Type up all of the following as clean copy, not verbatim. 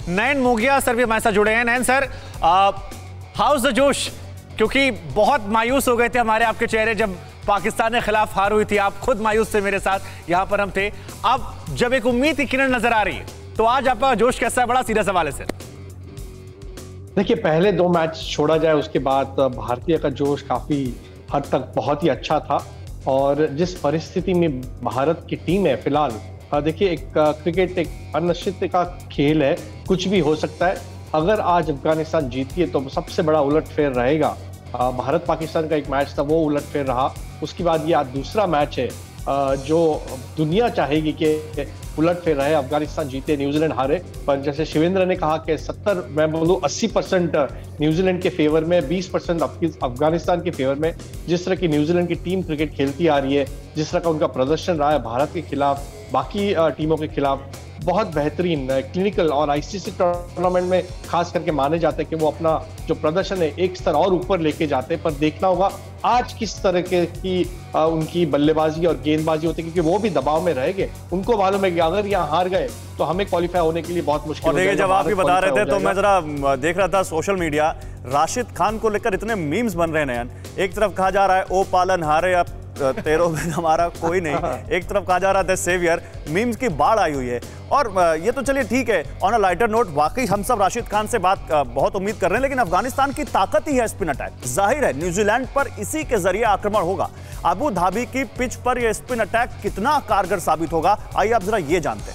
नयन Mongia sir भी हमारे साथ जुड़े हैं। नयन सर, हाउस द जोश, क्योंकि बहुत मायूस हो गए थे हमारे आपके चेहरे जब पाकिस्तान के खिलाफ हार हुई थी। आप खुद मायूस थे, मेरे साथ यहाँ पर हम थे। अब जब एक उम्मीद की किरण नजर आ रही है, तो आज आपका जोश कैसा है? बड़ा सीधा सवाल है सर। देखिए, पहले 2 मैच छोड़ा जाए उसके बाद भारतीय का जोश काफी हद तक बहुत ही अच्छा था। और जिस परिस्थिति में भारत की टीम है फिलहाल, देखिए, एक क्रिकेट एक अनिश्चितता का खेल है, कुछ भी हो सकता है। अगर आज अफगानिस्तान जीती है तो सबसे बड़ा उलटफेर रहेगा। भारत पाकिस्तान का एक मैच था, वो उलटफेर रहा। उसके बाद ये आज दूसरा मैच है जो दुनिया चाहेगी कि उलटफेर रहे, अफगानिस्तान जीते, न्यूजीलैंड हारे। पर जैसे शिवेंद्र ने कहा कि 70, मैं बोलूं 80% न्यूजीलैंड के फेवर में, 20% अफगानिस्तान के फेवर में। जिस तरह की न्यूजीलैंड की टीम क्रिकेट खेलती आ रही है, जिस तरह का उनका प्रदर्शन रहा है भारत के खिलाफ, बाकी टीमों के खिलाफ, बहुत बेहतरीन क्लिनिकल, और आईसीसी टूर्नामेंट में खास करके माने जाते हैं कि वो अपना जो प्रदर्शन है एक स्तर और ऊपर लेके जाते हैं। पर देखना होगा आज किस तरह की उनकी बल्लेबाजी और गेंदबाजी होती है, क्योंकि वो भी दबाव में रहेंगे। उनको मालूम है कि अगर यहाँ हार गए तो हमें क्वालिफाई होने के लिए बहुत मुश्किल है। जब आप भी बता रहे थे तो मैं जरा देख रहा था सोशल मीडिया, राशिद खान को लेकर इतने मीम्स बन रहे हैं नयन। एक तरफ कहा जा रहा है ओ पालन हारे अब तेरो में हमारा कोई नहीं, एक तरफ कहा जा रहा था सेवियर। मीम्स की बाढ़ आई हुई है। और ये तो चलिए ठीक है, ऑन अ लाइटर नोट, वाकई हम सब राशिद खान से बात बहुत उम्मीद कर रहे हैं, लेकिन अफगानिस्तान की ताकत ही है स्पिन अटैक। जाहिर है न्यूजीलैंड पर इसी के जरिए आक्रमण होगा। अबू धाबी की पिच पर यह स्पिन अटैक कितना कारगर साबित होगा, आइए आप जरा ये जानते हैं।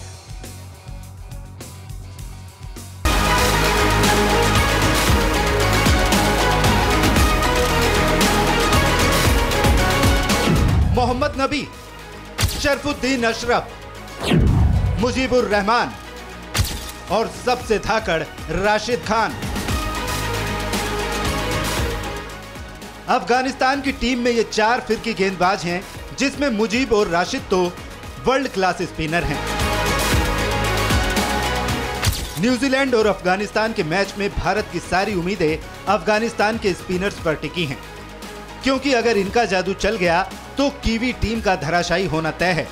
मोहम्मद नबी, शरफुद्दीन अशरफ, मुजीबुर रहमान और सबसे धाकड़ राशिद खान। अफगानिस्तान की टीम में ये 4 फिरकी गेंदबाज हैं, जिसमें मुजीब और राशिद तो वर्ल्ड क्लास स्पिनर हैं। न्यूजीलैंड और अफगानिस्तान के मैच में भारत की सारी उम्मीदें अफगानिस्तान के स्पिनर्स पर टिकी हैं, क्योंकि अगर इनका जादू चल गया तो कीवी टीम का धराशायी होना तय है।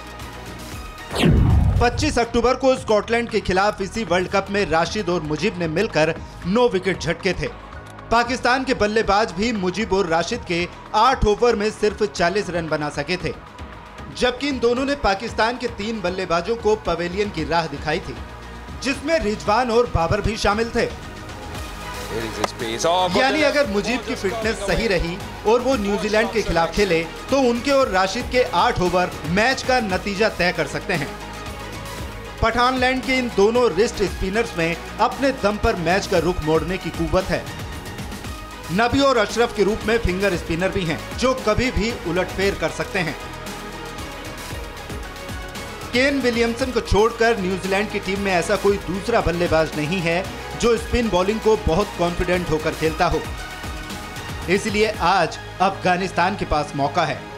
25 अक्टूबर को स्कॉटलैंड के खिलाफ इसी वर्ल्ड कप में राशिद और मुजीब ने मिलकर 9 विकेट झटके थे। पाकिस्तान के बल्लेबाज भी मुजीब और राशिद के 8 ओवर में सिर्फ 40 रन बना सके थे, जबकि इन दोनों ने पाकिस्तान के 3 बल्लेबाजों को पवेलियन की राह दिखाई थी, जिसमें रिजवान और बाबर भी शामिल थे। यानी अगर मुजीब की फिटनेस सही रही और वो न्यूजीलैंड के खिलाफ खेले तो उनके और राशिद के 8 ओवर मैच का नतीजा तय कर सकते हैं। पठानलैंड के इन दोनों रिस्ट स्पिनर्स में अपने दम पर मैच का रुख मोड़ने की कुव्वत है। नबी और अशरफ के रूप में फिंगर स्पिनर भी हैं, जो कभी भी उलटफेर कर सकते हैं। केन विलियमसन को छोड़कर न्यूजीलैंड की टीम में ऐसा कोई दूसरा बल्लेबाज नहीं है जो स्पिन बॉलिंग को बहुत कॉन्फिडेंट होकर खेलता हो। इसलिए आज अफगानिस्तान के पास मौका है।